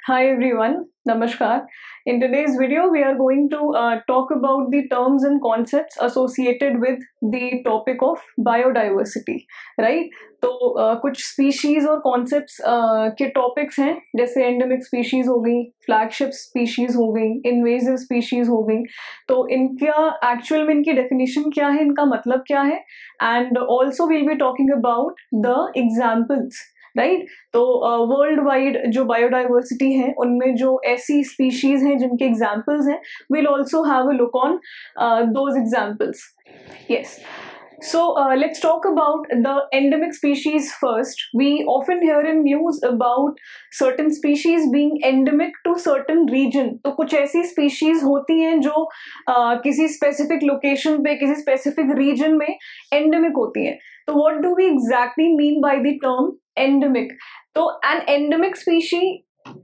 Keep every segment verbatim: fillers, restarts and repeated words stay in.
Hi everyone, Namaskar. In today's video, we are going to uh, talk about the terms and concepts associated with the topic of biodiversity, right? तो uh, कुछ species और concepts uh, के topics हैं, जैसे endemic species हो गई, flagship species हो गई, invasive species हो गई. तो इनका actual में इनकी definition क्या है, इनका मतलब क्या है, and also we'll be talking about the examples. Right right? तो वर्ल्ड uh, वाइड जो बायोडाइवर्सिटी है उनमें जो ऐसी स्पीशीज हैं जिनके एग्जाम्पल्स हैं we'll also have a look on uh, those examples. Yes. So uh, let's talk about the endemic species first. We often hear in news about certain species being endemic to certain region. तो कुछ ऐसी species होती हैं जो uh, किसी specific location पे किसी specific region में endemic होती हैं. तो what do we exactly mean by the term endemic? तो an endemic species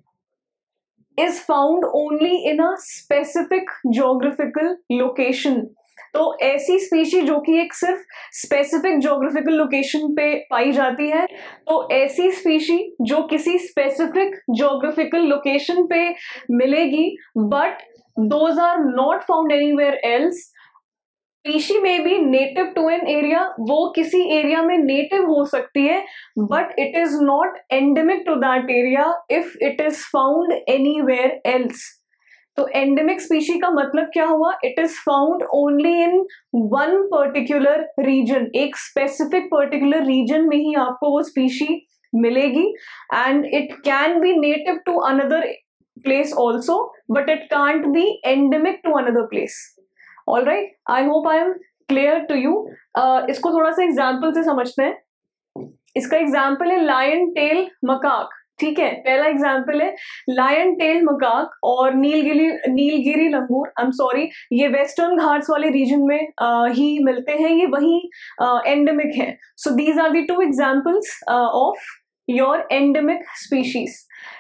is found only in a specific geographical location. तो ऐसी स्पीशी जो कि एक सिर्फ स्पेसिफिक ज्योग्राफिकल लोकेशन पे पाई जाती है, तो ऐसी स्पीशी जो किसी स्पेसिफिक ज्योग्राफिकल लोकेशन पे मिलेगी but those are not found anywhere else. Species में बी नेटिव टू एन एरिया, वो किसी एरिया में नेटिव हो सकती है but it is not endemic to that area if it is found anywhere else. तो एंडेमिक स्पीशी का मतलब क्या हुआ? It is found only in one particular region. एक स्पेसिफिक पर्टिकुलर रीजन में ही आपको वो स्पीशी मिलेगी and it can be native to another place also but it can't be endemic to another place. All right, I hope I am clear to you. इसको थोड़ा सा example से समझते हैं. इसका एग्जाम्पल है लायन टेल मकाक. ठीक है, पहला एग्जाम्पल है लायन टेल मकाक और Nilgiri Nilgiri langur. I am sorry, ये वेस्टर्न घाट्स वाले रीजन में uh, ही मिलते हैं, ये वही एंडेमिक है. So these are the two examples of your endemic species.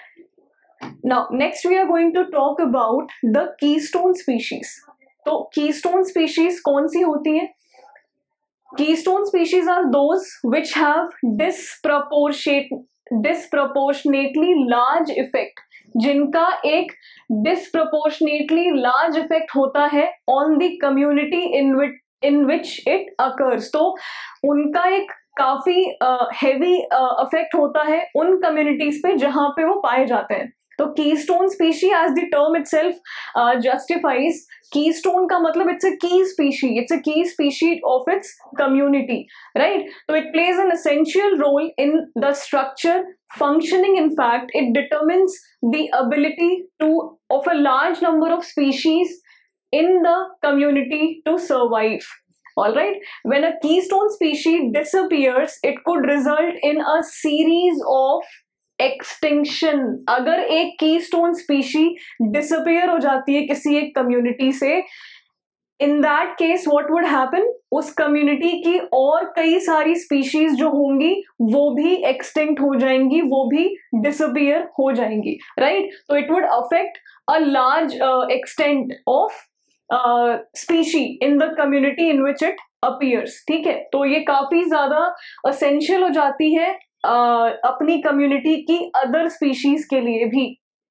Now next we are going to talk about the keystone species. तो कीस्टोन स्पीशीज कौन सी होती हैं? Keystone species are those which have disproportionate disproportionately large effect, जिनका एक disproportionately large effect होता है on the community in which in which it occurs. तो उनका एक काफी हैवी इफेक्ट होता है उन कम्युनिटीज पे जहां पे वो पाए जाते हैं. तो keystone species as the term itself justifies. Keystone का मतलब it's a key species, it's a key species of its community, right? तो it plays an essential role in the structure functioning. In fact, it determines the ability to of a large number of species in the community to survive. All right, when a keystone species disappears, it could result in a series of extinction. अगर एक keystone species disappear हो जाती है किसी एक community से, in that case what would happen? उस community की और कई सारी species जो होंगी वो भी extinct हो जाएंगी, वो भी disappear हो जाएंगी, right? So it would affect a large uh, extent of uh, species in the community in which it appears. ठीक है, तो ये काफी ज्यादा essential हो जाती है uh, अपनी community की other species के लिए भी.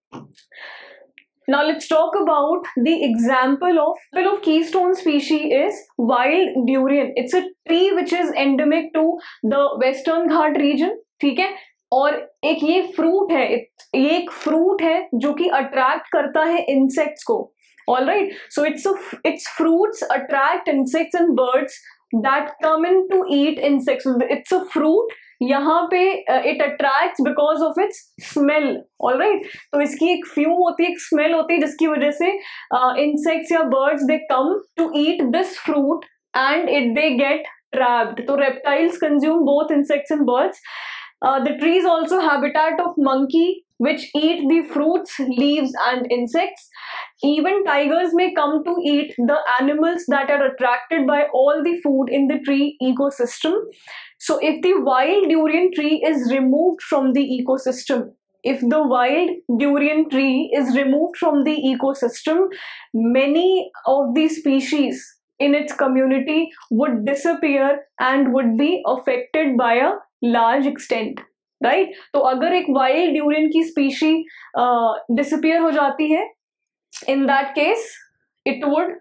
Now let's talk about the example of of keystone species is wild durian. It's a tree which is endemic to the Western Ghat region. ठीक है, और एक ये फ्रूट है, ये एक फ्रूट है जो कि अट्रैक्ट करता है इंसेक्ट्स को. All right, so it's a, its fruits attract insects and birds that come in to eat insects. It's a fruit. यहाँ पे it attracts because of its smell. Alright, तो इसकी एक फ्यूम होती है, एक स्मेल होती है जिसकी वजह से इंसेक्ट्स uh, या birds they come to eat this fruit and it they get trapped. तो reptiles consume both insects and birds. The tree is also habitat of monkey which eat the fruits, leaves and insects. Even tigers may come to eat the animals that are attracted by all the food in the tree ecosystem. So if the wild durian tree is removed from the ecosystem, if the wild durian tree is removed from the ecosystem, many of the species in its community would disappear and would be affected by a large extent. Right. तो अगर एक wild durian की species disappear हो जाती है, in that case it would,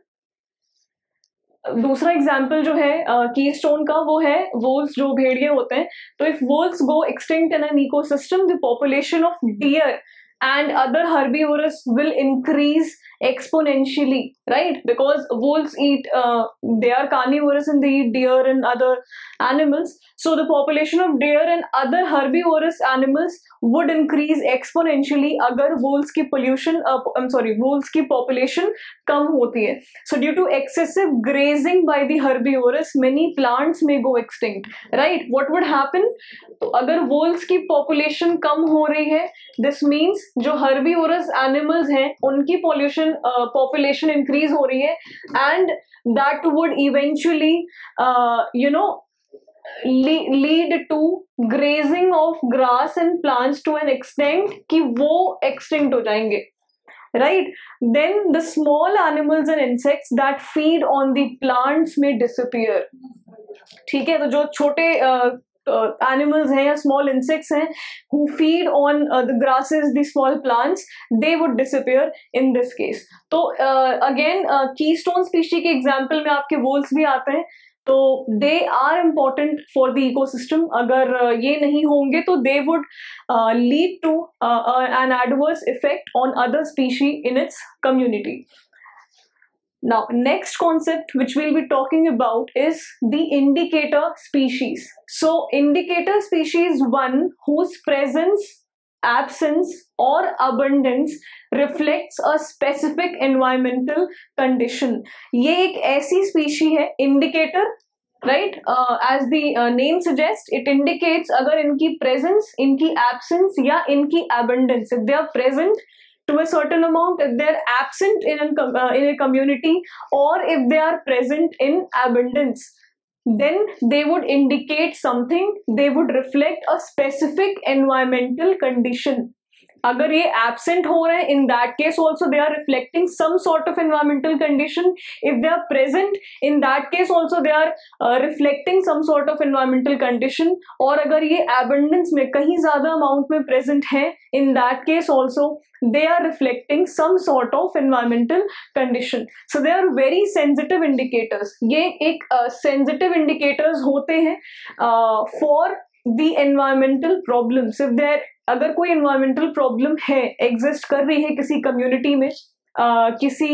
दूसरा example जो है कीस्टोन uh, का वो है वोल्स, जो भेड़िए होते हैं। तो if wolves go extinct in an ecosystem, the population of deer and other herbivores will increase exponentially, right? Because wolves eat, uh, they are carnivorous and they eat deer and other animals. So the population of deer and other herbivorous animals would increase exponentially अगर wolves की pollution, uh, I'm sorry, wolves की population कम होती है. So due to excessive grazing by the herbivores, many plants may go extinct, right? What would happen? तो अगर wolves की population कम हो रही है, this means जो हर्बीवोरस एनिमल्स हैं उनकी पॉल्यूशन पॉपुलेशन इंक्रीज हो रही है, and that would eventually you know lead to grazing of grass and plants to an extent कि वो एक्सटिंक्ट हो जाएंगे, right? Then the small animals and insects that feed on the plants में disappear, ठीक है? तो जो छोटे uh, एनिमल्स हैं या स्मॉल इंसेक्ट्स हैं who feed on uh, the grasses, the small plants, they would disappear in this case. तो अगेन कीस्टोन स्पीशी के एग्जाम्पल में आपके वोल्स भी आते हैं, तो they are important for the ecosystem. अगर uh, ये नहीं होंगे तो they would lead to an adverse effect on other species in its community. Now, next concept which we'll be talking about is the indicator species. So, indicator species one whose presence, absence or abundance reflects a specific environmental condition. ये एक ऐसी species है indicator, right? Uh, as the uh, name suggests, it indicates अगर इनकी presence, इनकी absence या इनकी abundance, if they are present to a certain amount, if they are absent in a, uh, in a community, or if they are present in abundance, then they would indicate something, they would reflect a specific environmental condition. अगर ये absent हो रहे हैं, in that case also they are reflecting some sort of environmental condition. If they are present, in that case also they are uh, reflecting some sort of environmental condition. और अगर ये abundance में कहीं ज़्यादा amount में present है, in that case also they are reflecting some sort of environmental condition. So they are very sensitive indicators. ये एक uh, sensitive indicators होते हैं uh, for the environmental problems. If there, अगर कोई environmental problem है, exist कर रही है किसी community में, uh, किसी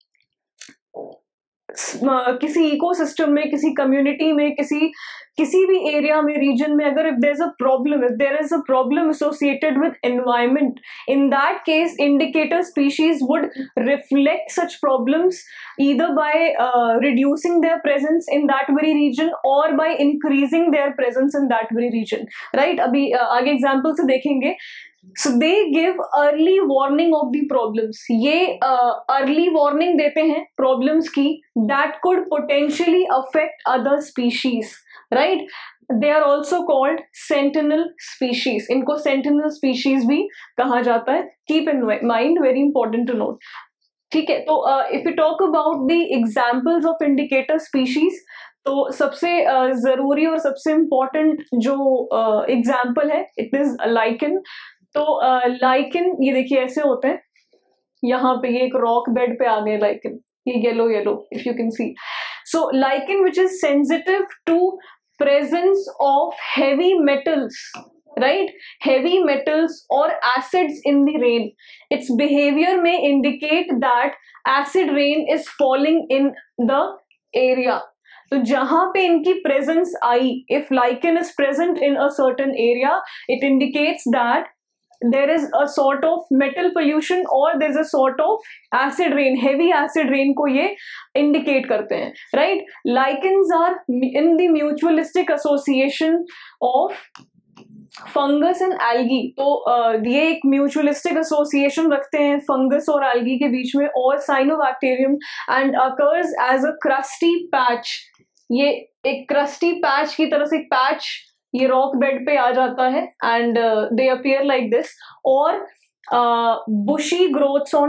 uh, किसी ecosystem में, किसी community में, किसी किसी भी एरिया में, रीजन में, अगर if there is a problem, if there is a problem associated with environment, in that case indicator species would reflect such problems either by uh, reducing their presence in that very region or by increasing their presence in that very region, right? अभी uh, आगे example से देखेंगे. So they give early warning of the problems. ये uh, early warning देते हैं problems की that could potentially affect other species, right? They are also called sentinel species. इनको sentinel species भी कहा जाता है. Keep in mind, very important to note. ठीक है, तो uh, if we talk about the examples of indicator species, तो सबसे uh, ज़रूरी और सबसे important जो एग्जाम्पल uh, है, it is lichen. तो लाइकन uh, ये देखिए ऐसे होते हैं, यहाँ पे ये एक रॉक बेड पे आ गए लाइकन, ये yellow yellow if you can see. So lichen which is sensitive to presence of heavy metals, right? Heavy metals or acids in the rain. Its behavior may indicate that acid rain is falling in the area. तो जहां पे इनकी presence आई, if lichen is present in a certain area, it indicates that there is a sort of metal pollution or there is a sort of acid rain, heavy acid rain को ये indicate करते हैं, right? Lichens are in the mutualistic association of fungus and algae. तो uh, ये एक mutualistic association रखते हैं fungus और एल्गी के बीच में, और cyanobacterium, and occurs as a crusty patch. ये एक क्रस्टी पैच की तरह से एक पैच ये रॉक बेड पे आ जाता है, and they appear like this. और bushy growths on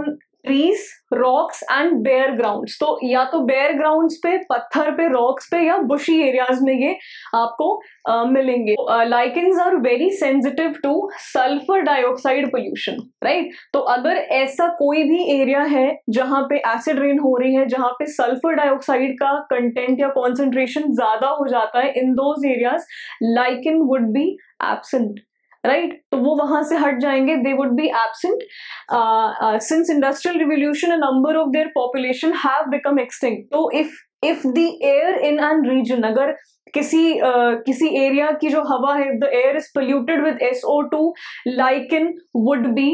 trees, rocks and bare grounds. तो या तो बेयर ग्राउंड्स पे, पत्थर पे, रॉक्स पे, या बुशी एरियाज में ये आपको uh, मिलेंगे। Lichens are very sensitive to sulphur dioxide pollution, right. तो अगर ऐसा कोई भी एरिया है जहां पे एसिड रेन हो रही है, जहां पे सल्फर डाइऑक्साइड का कंटेंट या कॉन्सेंट्रेशन ज्यादा हो जाता है, in those areas lichen would be absent, right right? तो वो वहां से हट जाएंगे, they would be absent. Since industrial revolution a number of their population have become extinct. तो if if the air in an region, अगर किसी uh, किसी एरिया की जो हवा है, the air is polluted with S O two, lichen would be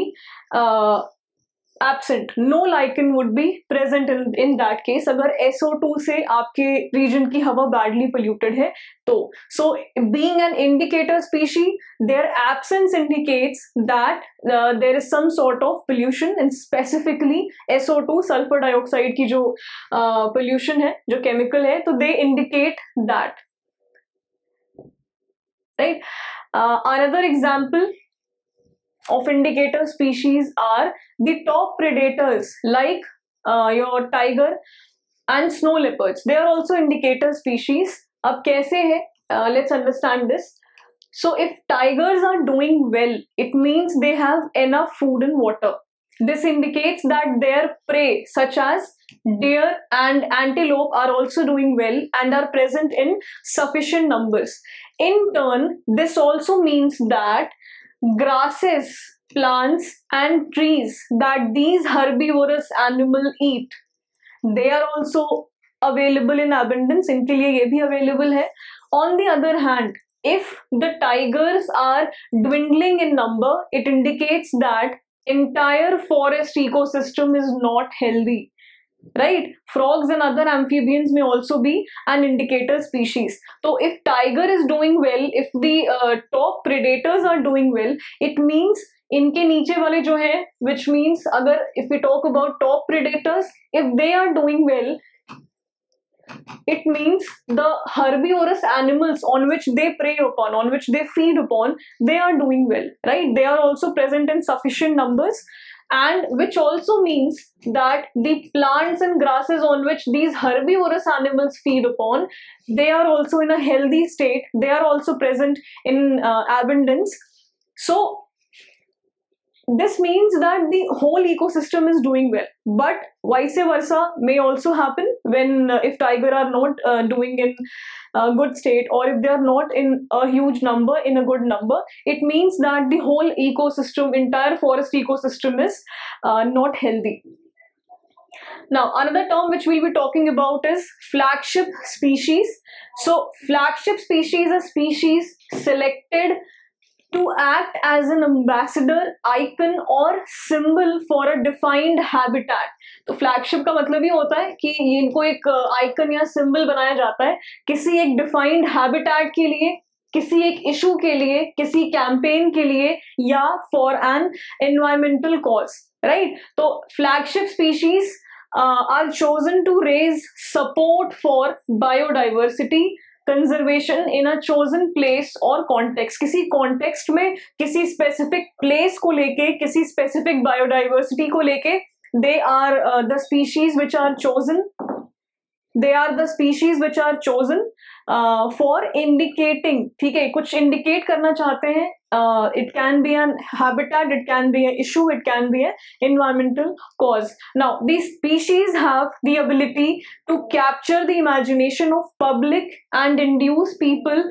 absent, no lichen would be present in in that case, अगर S O two से आपके region की हवा badly polluted है तो। so being an indicator species, their absence indicates that uh, there is some sort of pollution, and specifically S O two, sulfur dioxide की जो uh, pollution है, जो chemical है, तो they indicate that, right? uh, another example of indicator species are the top predators like uh, your tiger and snow leopards. They are also indicator species. अब कैसे है? Uh, let's understand this. So if tigers are doing well, it means they have enough food and water. This indicates that their prey such as deer and antelope are also doing well and are present in sufficient numbers. In turn, this also means that grasses, plants and trees that these herbivorous animal eat, they are also available in abundance, इनके लिए ये भी available है। On the other hand, if the tigers are dwindling in number, it indicates that entire forest ecosystem is not healthy, right? Frogs and other amphibians may also be an indicator species. So if tiger is doing well, if the uh, top predators are doing well, it means इनके नीचे वाले जो है, which means अगर if we talk about top predators, if they are doing well, it means the herbivorous animals on which they prey upon, on which they feed upon, they are doing well, right? They are also present in sufficient numbers, and which also means that the plants and grasses on which these herbivorous animals feed upon, they are also in a healthy state, they are also present in uh, abundance. So this means that the whole ecosystem is doing well, but vice versa may also happen when uh, if tiger are not uh, doing in a good state, or if they are not in a huge number, in a good number, it means that the whole ecosystem, entire forest ecosystem is uh, not healthy. Now another term which we'll be talking about is flagship species. So flagship species are species selected to act as an ambassador, icon और symbol for a defined habitat. तो flagship का मतलब ये होता है कि इनको एक icon या symbol बनाया जाता है किसी एक defined habitat के लिए, किसी एक issue के लिए, किसी campaign के लिए, या for an environmental cause, right? तो flagship species uh, are chosen to raise support for biodiversity conservation in a chosen place और कॉन्टेक्स्ट, किसी कॉन्टेक्स्ट में किसी स्पेसिफिक प्लेस को लेके, किसी स्पेसिफिक बायोडाइवर्सिटी को लेके, they are the species which are chosen they are the species which are chosen for indicating, ठीक है, कुछ इंडिकेट करना चाहते हैं, it can be an habitat, it can be an issue, it can be an environmental cause. Now these species have the ability to capture the imagination of public and induce people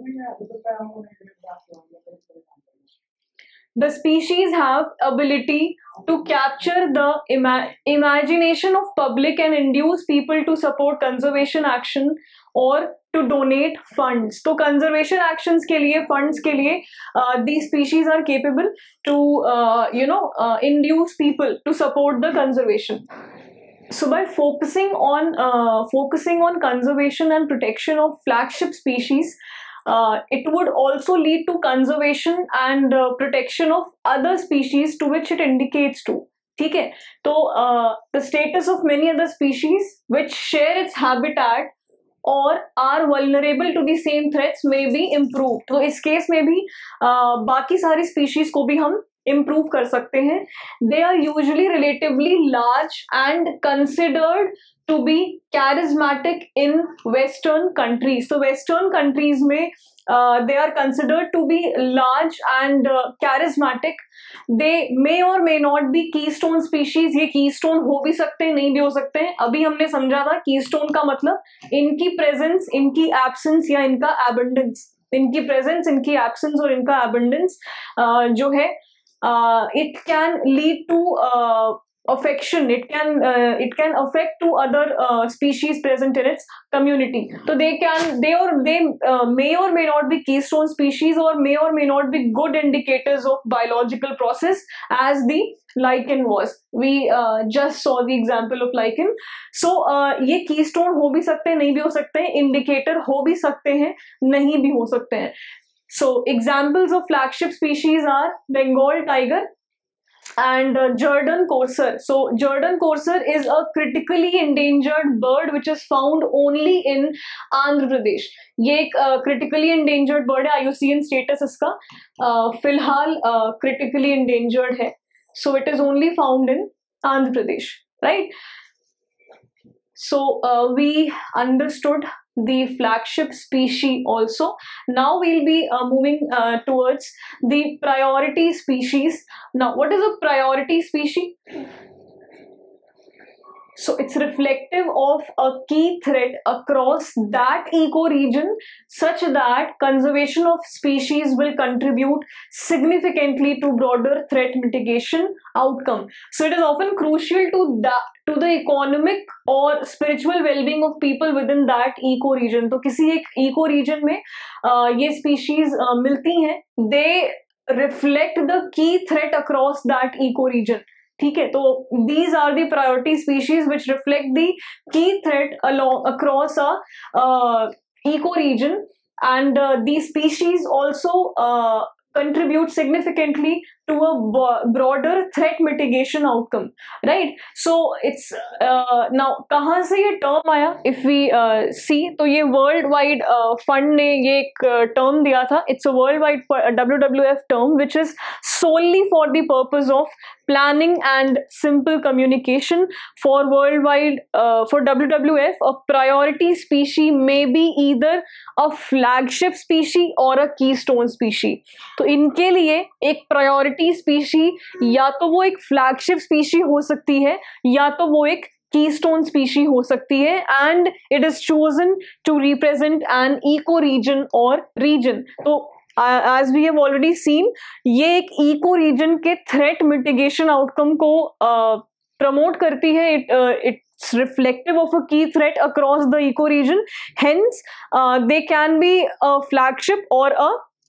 The species have ability to capture the ima imagination of public and induce people to support conservation action or to donate funds. तो conservation actions के लिए, funds के लिए, uh, these species are capable to uh, you know uh, induce people to support the conservation. So by focusing on uh, focusing on conservation and protection of flagship species, uh, it would also lead to conservation and uh, protection of other species to which it indicates to. ठीक है, तो uh, the status of many other species which share its habitat or are vulnerable to the same threats may be improved. तो इस case में भी uh, बाकी सारी species को भी हम improve कर सकते हैं. They are usually relatively large and considered to be charismatic in Western countries. So Western countries में uh, they are considered to be large and uh, charismatic. They may or may not be keystone species. ये keystone हो भी सकते हैं, नहीं भी हो सकते हैं. अभी हमने समझा था keystone का मतलब इनकी presence, इनकी absence या इनका abundance. इनकी presence, इनकी absence और इनका abundance uh, जो है uh, it can lead to uh, affection. It can uh, it can affect to other uh, species present in its community. So they can they or they uh, may or may not be keystone species or may or may not be good indicators of biological process as the lichen was. We uh, just saw the example of lichen. So uh, ये keystone हो भी सकते हैं, नहीं भी हो सकते हैं, indicator हो भी सकते हैं, नहीं भी हो सकते हैं. So examples of flagship species are Bengal tiger and uh, Jordan courser. So Jordan courser is a critically endangered bird which is found only in Andhra Pradesh. ये एक uh, critically endangered bird है. I U C N status इसका uh, फिलहाल uh, critically endangered है. So it is only found in Andhra Pradesh, right? So uh, we understood the flagship species also. Now we'll be uh, moving uh, towards the priority species. Now what is a priority species? So it's reflective of a key threat across that ecoregion such that conservation of species will contribute significantly to broader threat mitigation outcome. So it is often crucial to that to the economic or spiritual well-being of people within that ecoregion. तो किसी एक ecoregion में uh, ये species uh, मिलती हैं, they reflect the key threat across that ecoregion. ठीक है, तो these are the priority species which reflect the key threat along across a uh, ecoregion, and uh, these species also uh, contribute significantly to a broader threat mitigation outcome, right? So it's uh, now कहाँ से ये term आया? If we uh, see, तो ये world wide uh, fund ने ये एक uh, term दिया था. It's a worldwide W W F term which is solely for the purpose of planning and simple communication. For worldwide uh, for W W F, a priority species may be either a flagship species or a keystone species. तो इनके लिए एक priority species या तो वो एक flagship species हो सकती है या तो वो एक कीस्टोन स्पीशी हो सकती है, and it is chosen to represent an eco region और रीजन. तो as we have already seen, ये एक इको रीजन के थ्रेट मिटिगेशन आउटकम को प्रमोट uh, करती है. It it's reflective of a key threat across the eco region, hence they can be a flagship और a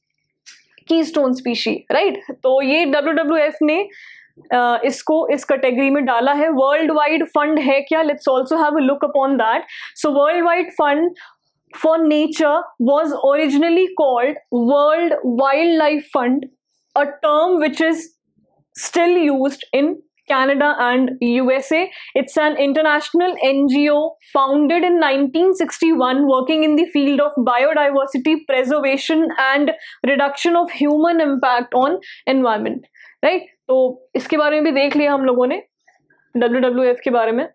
keystone species, right? तो ये W W F ने uh, इसको इस कैटेगरी में डाला है. वर्ल्ड वाइड फंड है क्या? Let's also have a look upon that. So world wide fund for nature was originally called world wildlife fund, a term which is still used in Canada and U S A. It's an international N G O founded in nineteen sixty-one working in the field of biodiversity preservation and reduction of human impact on environment, right? तो इसके बारे में भी देख लिया हम लोगों ने W W F के बारे में.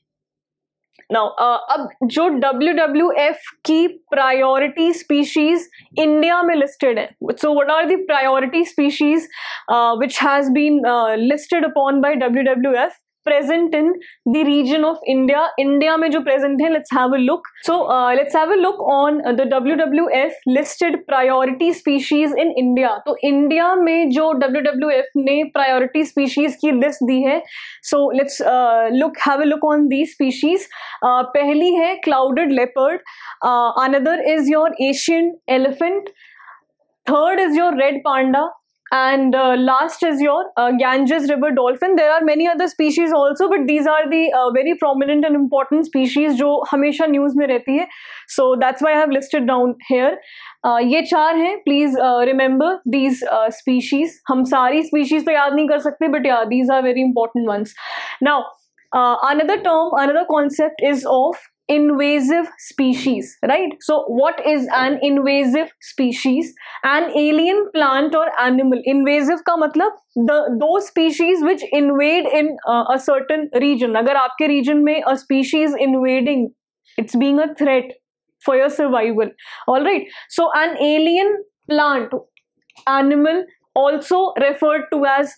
Now, uh, अब जो W W F की प्रायोरिटी स्पीशीज इंडिया में लिस्टेड है, so what are the priority species which has been listed upon by W W F present in the region of India. India में जो present है, let's have a look. So uh, let's have a look on uh, the W W F listed priority species in India. तो India में जो W W F ने priority species की list दी है, so let's uh, look have a look on these species. uh, पहली है clouded leopard, uh, another is your Asian elephant, third is your red panda, and uh, last is your uh, Ganges river dolphin. There are many other species also, but these are the uh, very prominent and important species जो हमेशा news में रहती है. So that's why I have listed down here. uh, ये चार हैं. Please uh, remember these uh, species. हम सारी species तो याद नहीं कर सकते, but yeah, these are very important ones. Now uh, another term, another concept is of invasive species, right? So what is an invasive species? An alien plant or animal. Invasive का मतलब the those species which invade in uh, a certain region. अगर आपके region में a species invading, it's being a threat for your survival. All right. So an alien plant, animal, also referred to as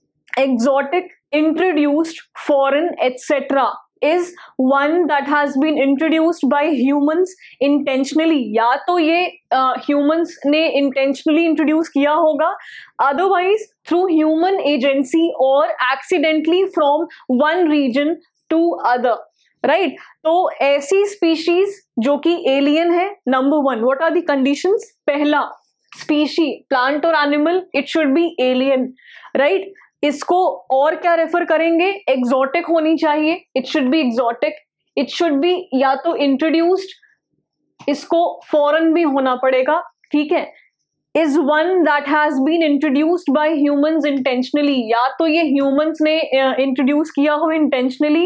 exotic, introduced, foreign, et cetera, is one that has been introduced by humans intentionally. या तो ये uh, humans ने intentionally introduce किया होगा, otherwise through human agency or accidentally from one region to other, right? तो ऐसी species जो कि alien है, number one, what are the conditions? पहला, species, plant or animal, it should be alien, right? इसको और क्या रेफर करेंगे? एक्सोटिक होनी चाहिए, it should be exotic, it should be या तो इंट्रोड्यूस्ड, इसको फॉरेन भी होना पड़ेगा, ठीक है? Is one that has been introduced by humans intentionally, या तो ये ह्यूमंस ने इंट्रोड्यूस uh, किया हो intentionally,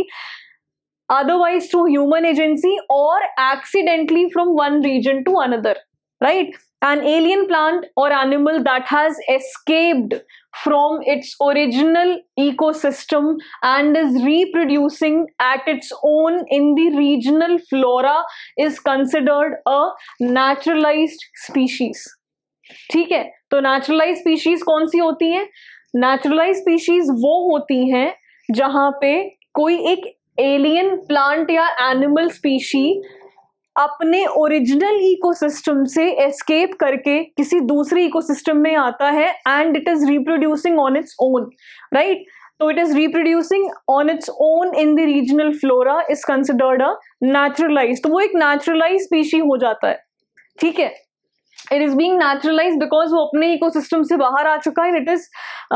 otherwise through human agency, और accidentally from one region to another, right? An alien plant or animal that has escaped from its original ecosystem and is reproducing at its own in the regional flora is considered a naturalized species. ठीक है, तो naturalized species कौन सी होती है? Naturalized species वो होती हैं जहां पे कोई एक alien plant या animal species अपने ओरिजिनल इकोसिस्टम से एस्केप करके किसी दूसरे इकोसिस्टम में आता है and it is reproducing on its own, right? तो it is reproducing on its own in the regional flora is considered a naturalize. तो वो एक नेचुरलाइज स्पीशी हो जाता है, ठीक है? It is being naturalise because वो अपने इकोसिस्टम से बाहर आ चुका है, it is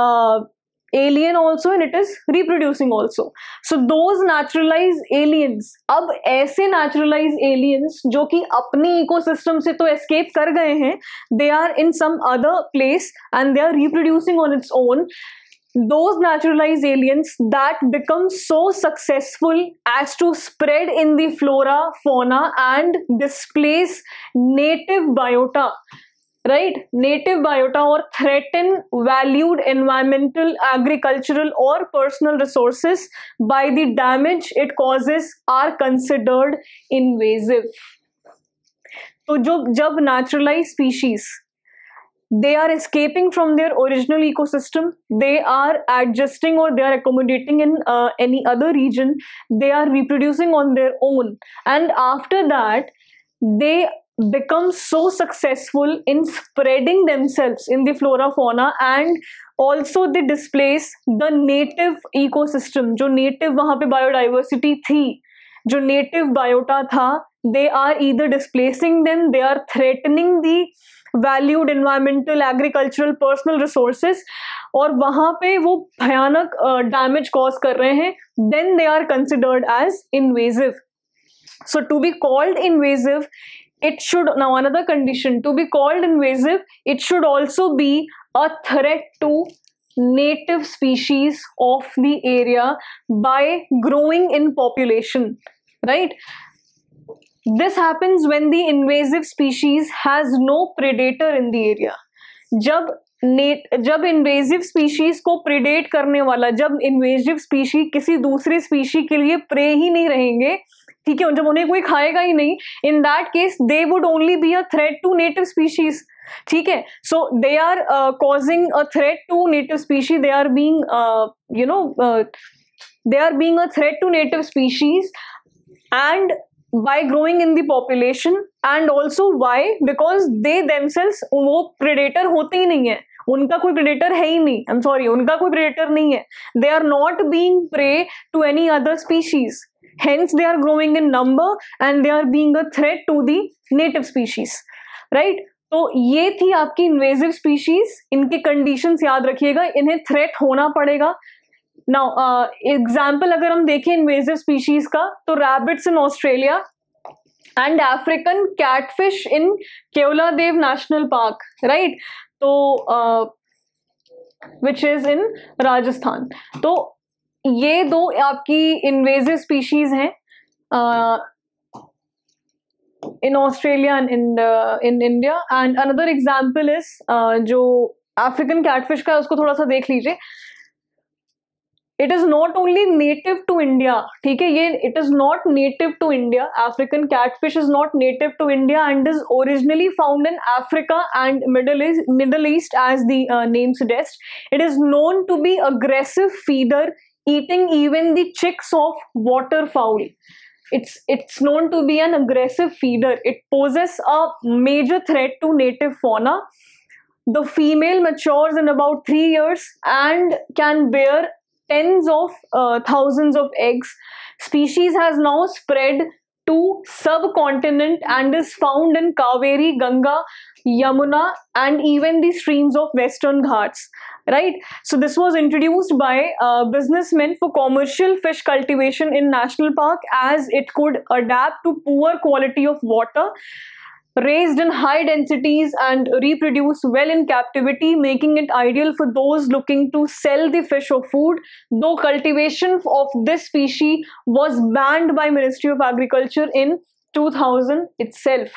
alien also and it is reproducing also. So those naturalized aliens, अब ऐसे naturalized aliens जो कि अपनी ecosystem से तो escape कर गए हैं, they are in some other place and they are reproducing on its own. Those naturalized aliens that become so successful as to spread in the flora, fauna and displace native biota, right? Native biota or threaten valued environmental, agricultural or personal resources by the damage it causes are considered invasive. तो जो जब naturalized species they are escaping from their original ecosystem, they are adjusting or they are accommodating in uh, any other region, they are reproducing on their own, and after that they become so successful in spreading themselves in the flora fauna and also they displace the native ecosystem. जो native वहाँ पे biodiversity थी, जो native biota था, they are either displacing them, they are threatening the valued environmental, agricultural, personal resources, और वहाँ पे वो भयानक damage cause कर रहे हैं, then they are considered as invasive. So to be called invasive, it should, now another condition, to be called invasive, it should also be a threat to native species of the area by growing in population, right? This happens when the invasive species has no predator in the area. जब नेट जब invasive species को predate करने वाला, जब invasive species किसी दूसरे species के लिए प्रे ही नहीं रहेंगे, ठीक है, जब उन्हें कोई खाएगा ही नहीं, in that case they would only be a threat to native species, ठीक है? So they are causing a threat to native species, they are being you know they are being a threat to native species and by growing in the population, and also why, because they themselves वो predator होते ही नहीं है, उनका कोई predator है ही नहीं, I'm sorry, उनका कोई predator नहीं है, they are not being prey to any other species, hence they are growing in number and they are being a threat to the native species, right? तो ये थी आपकी इन्वेजिव स्पीशीज, इनके conditions याद रखिएगा, इन्हें थ्रेट होना पड़ेगा. नाउ एग्जाम्पल अगर हम देखें इन्वेजिव स्पीशीज का, तो rabbits in Australia and African catfish in Keoladeo national park, right? तो विच इज इन राजस्थान. तो ये दो आपकी इन्वेजिव स्पीशीज हैं. uh, in Australia and in the, in India. And another example is uh, जो African catfish का है उसको थोड़ा सा देख लीजिए. It is not only native to India, ठीक है, ये it is not native to India. African catfish is not native to India and is originally found in Africa and Middle East, Middle East as the uh, name suggests. It is known to be aggressive feeder, eating even the chicks of waterfowl. It's it's known to be an aggressive feeder. It poses a major threat to native fauna. The female matures in about three years and can bear tens of uh, thousands of eggs. Species has now spread to subcontinent and is found in Kaveri, Ganga, Yamuna and even the streams of Western Ghats. Right? So this was introduced by uh, businessmen for commercial fish cultivation in National Park as it could adapt to poor quality of water, raised in high densities and reproduce well in captivity, making it ideal for those looking to sell the fish or food, though cultivation of this species was banned by Ministry of Agriculture in two thousand itself.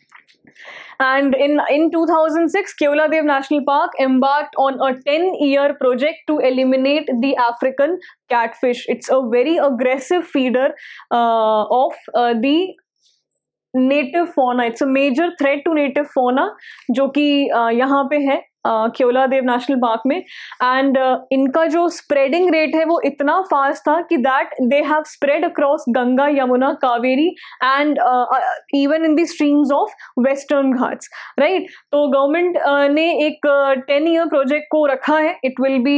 And in, in two thousand six, Keoladev National Park embarked on a ten-year project to eliminate the African catfish. It's a very aggressive feeder uh, of uh, the native fauna. It's a major threat to native fauna जो कि यहाँ पे है Keoladeo national park में. And uh, इनका जो spreading rate है वो इतना फास्ट था कि that they have spread across Ganga, Yamuna, Kaveri and even in the streams of Western Ghats. Right, तो गवर्नमेंट uh, ने एक टेन ईयर प्रोजेक्ट को रखा है. It will be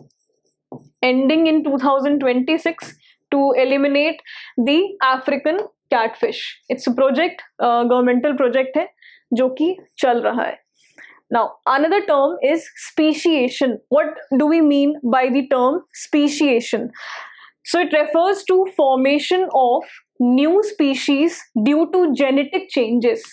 ending in two thousand twenty six to eliminate the African catfish. It's a project, uh, governmental project है जो कि चल रहा है. Now, another term is speciation. What do we mean by the term speciation? So it refers to formation of new species due to genetic changes,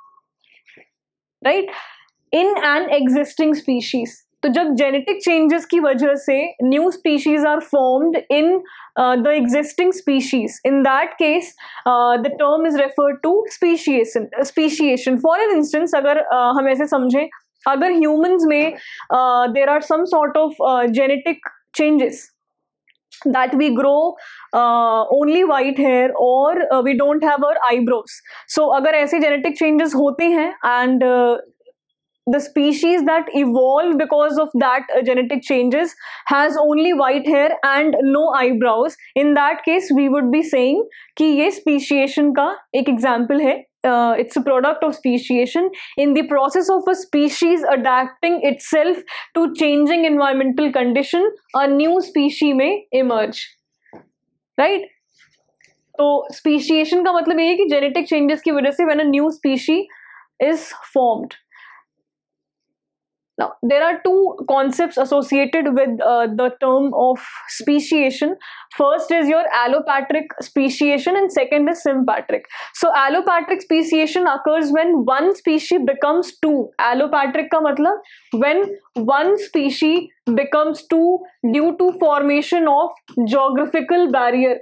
right, in an existing species. तो जब genetic changes की वजह से new species are formed in the existing species, in that case the term is referred to speciation. Speciation for an instance, अगर uh, हम ऐसे समझें, अगर ह्यूमंस में there are some sort of genetic changes that we grow uh, only white hair or uh, we don't have our eyebrows. So अगर ऐसे genetic changes होते हैं and uh, the species that evolve because of that uh, genetic changes has only white hair and no eyebrows, in that case we would be saying कि ये speciation का एक example है. Uh, it's a product of speciation. In the process of a species adapting itself to changing environmental condition, a new species may emerge. Right? तो speciation का मतलब ये है कि genetic changes की वजह से when a new species is formed. Now, there are two concepts associated with uh, the term of speciation. First is your allopatric speciation and second is sympatric. So, allopatric speciation occurs when one species becomes two. Allopatric का मतलब when one species becomes two due to formation of geographical barrier.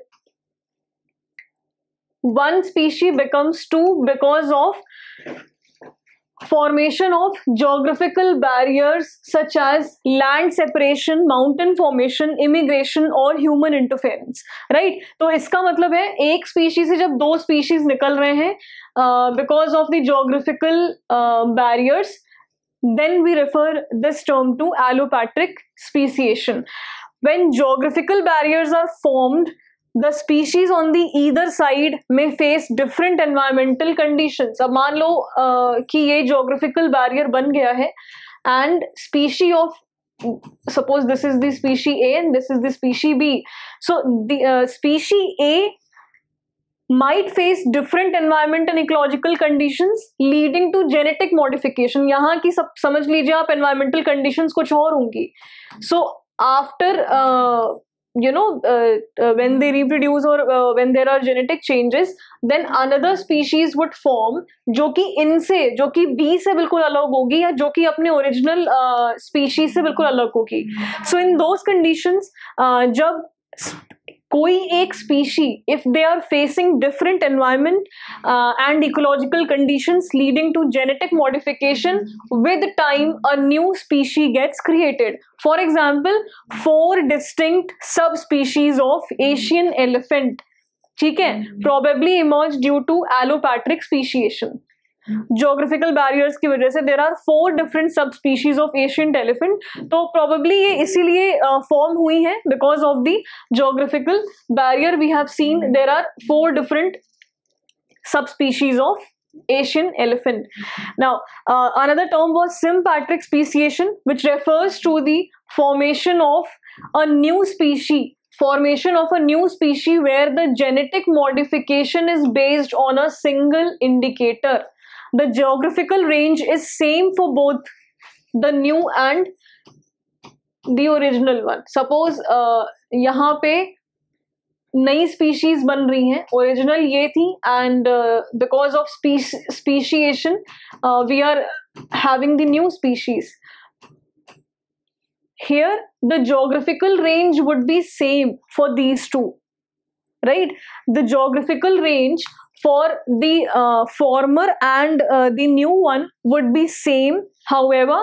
One species becomes two because of formation of geographical barriers such as land separation, mountain formation, immigration और human interference. Right? तो इसका मतलब है एक species से जब दो species निकल रहे हैं uh, because of the geographical uh, barriers, then we refer this term to allopatric speciation. When geographical barriers are formed, the species on the either side may face different environmental conditions. अब मान लो uh, कि ये geographical barrier बन गया है and species of, suppose this is the species A and this is the species B. So the uh, species A might face different environment and ecological conditions leading to genetic modification. यहाँ की सब समझ लीजिए आप, environmental conditions कुछ और होंगी. So after uh, you know uh, uh, when they reproduce or uh, when there are genetic changes, then another species would form जो कि इनसे, जो कि B से बिल्कुल अलग होगी या जो कि अपने original uh, species से बिल्कुल अलग होगी. So in those conditions uh, जब कोई एक species if they are facing different environment and ecological conditions leading to genetic modification, with time a new species gets created. For example, four distinct subspecies of Asian elephant, ठीक है, probably emerge due to allopatric speciation. Geographical barriers की वजह से there are four different subspecies of Asian elephant. तो probably ये इसीलिए form uh, हुई है because of the geographical barrier. We have seen there are four different subspecies of Asian elephant. Now, uh, another term was sympatric speciation, which refers to the formation of a new species. Formation of a new species where the genetic modification is based on a single indicator. The geographical range is same for both the new and the original one. Suppose uh, यहाँ पे नई species बन रही हैं, original ये थी, and because of speciation we are having the new species. Here the geographical range would be same for these two, right? The geographical range for the uh, former and uh, the new one would be same. However,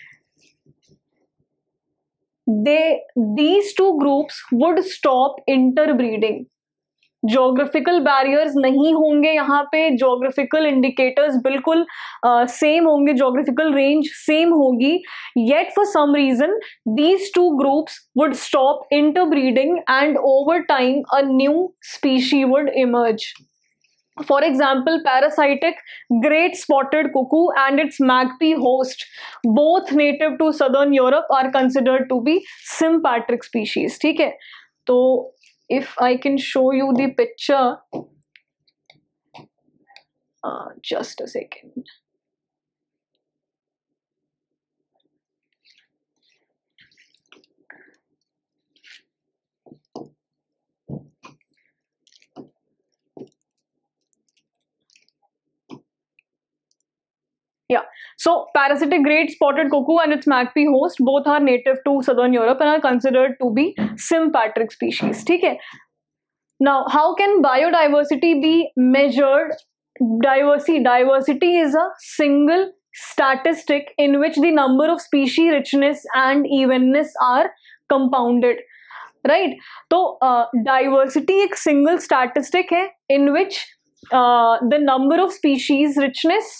they these two groups would stop interbreeding. Geographical barriers नहीं होंगे यहाँ पे, geographical indicators बिल्कुल same uh, होंगे, geographical range same होगी, yet for some reason these two groups would stop interbreeding and over time a new species would emerge. For example, parasitic great spotted cuckoo and its magpie host, both native to southern Europe, are considered to be sympatric species. ठीक है, तो if I can show you the picture, uh, just a second. Yeah, so parasitic great spotted cuckoo and its magpie host both are native to southern Europe and are considered to be sympatric species. ठीक है. Now, how can biodiversity be measured? Diversity, diversity is a single statistic in which the number of species, richness and evenness are compounded. Right? तो uh, diversity एक single statistic है in which uh, the number of species, richness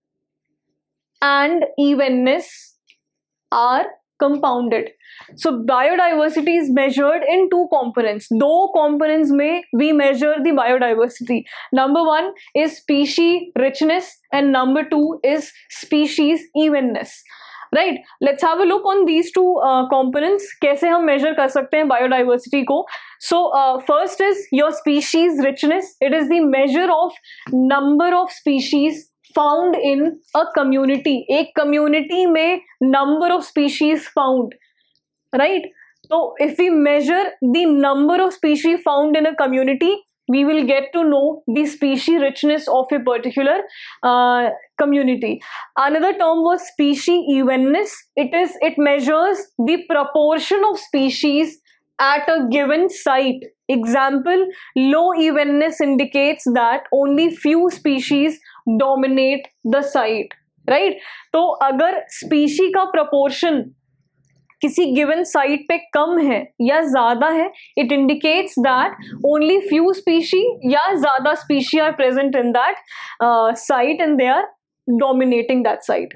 and evenness are compounded. So biodiversity is measured in two components. दो components में we measure the biodiversity. Number one is species richness and number two is species evenness. Right? Let's have a look on these two uh, components. कैसे हम measure कर सकते हैं biodiversity को? So uh, first is your species richness. It is the measure of number of species found in a community. एक community में number of species found, right? So if we measure the number of species found in a community, we will get to know the species richness of a particular uh, community. Another term was species evenness. It is it measures the proportion of species at a given site. Example, low evenness indicates that only few species dominate the site, right? तो अगर species का proportion किसी given site पे कम है या ज़्यादा है, it indicates that only few species या ज़्यादा species are present in that uh, site and they are dominating that site.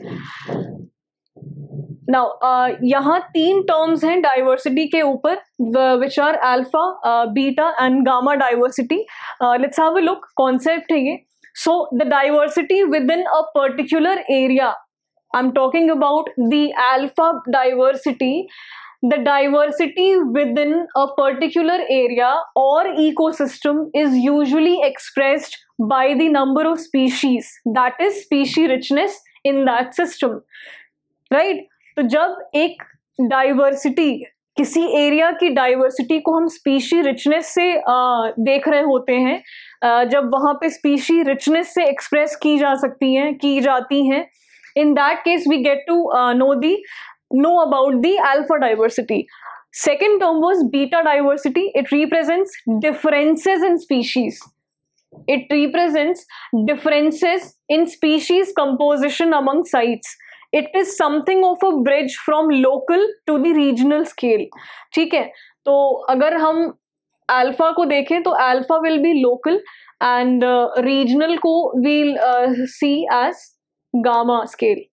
Now, uh, यहाँ तीन terms हैं diversity के ऊपर, which are alpha, uh, beta and gamma diversity. Uh, let's have a look. Concept है ये. So the diversity within a particular area, I'm talking about the alpha diversity. The diversity within a particular area or ecosystem is usually expressed by the number of species, that is species richness in that system, right? तो जब एक diversity, किसी area की diversity को हम species richness से आ, देख रहे होते हैं, आ, जब वहाँ पे स्पीशी रिचनेस से एक्सप्रेस की जा सकती हैं, की जाती हैं, in that case we get to know the know about the alpha diversity. Second term was beta diversity. It represents differences in species. It represents differences in species composition among sites. It is something of a bridge from local to the regional scale. ठीक है, तो अगर हम alpha को देखें तो alpha will be local and regional को will see as gamma scale.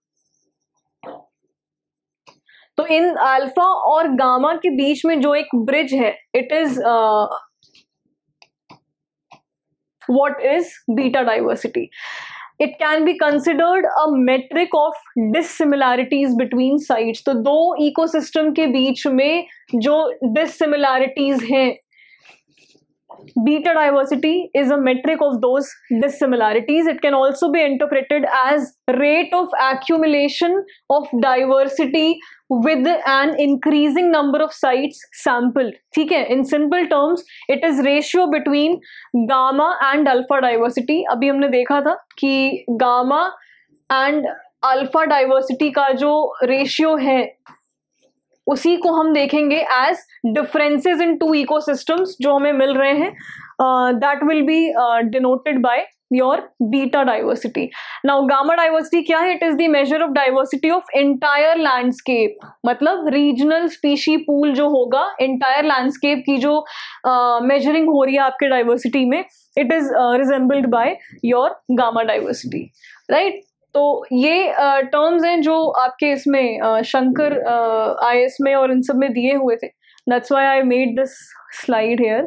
तो इन अल्फा और गामा के बीच में जो एक ब्रिज है, it is what is beta diversity. It can be considered a metric of dissimilarities between sites. तो दो इकोसिस्टम के बीच में जो dissimilarities हैं, beta diversity is a metric of those dissimilarities. It can also be interpreted as rate of accumulation of diversity with an increasing number of sites sampled. ठीक है, in simple terms it is ratio between gamma and alpha diversity. अभी हमने देखा था कि gamma and alpha diversity का जो ratio है उसी को हम देखेंगे as differences in two ecosystems जो हमें मिल रहे हैं. That will be denoted by your beta diversity. Now gamma diversity क्या है? It is the measure of diversity of entire landscape. मतलब रीजनल स्पीशी पूल जो होगा, एंटायर लैंडस्केप की जो मेजरिंग uh, हो रही है आपके डाइवर्सिटी में, it is resembled by your gamma diversity, right. तो ये टर्म्स uh, हैं जो आपके इसमें uh, Shankar I S uh, में और इन सब में दिए हुए थे. That's why I made this slide here.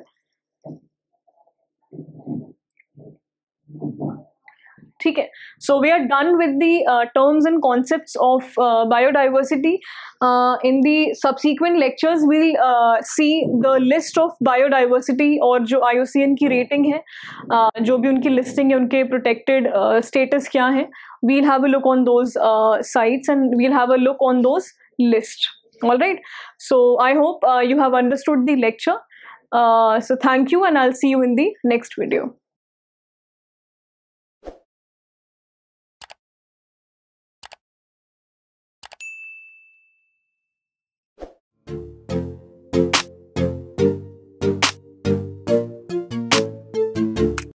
ठीक है, so we are done with the terms and concepts of biodiversity. In the subsequent lectures we'll see the list of biodiversity और जो आई यू सी एन की rating है, uh, जो भी उनकी listing है, उनके प्रोटेक्टेड स्टेटस uh, क्या है. We'll have a look on those uh, sites and we'll have a look on those lists. All right. So I hope uh, you have understood the lecture. Uh, so thank you and I'll see you in the next video.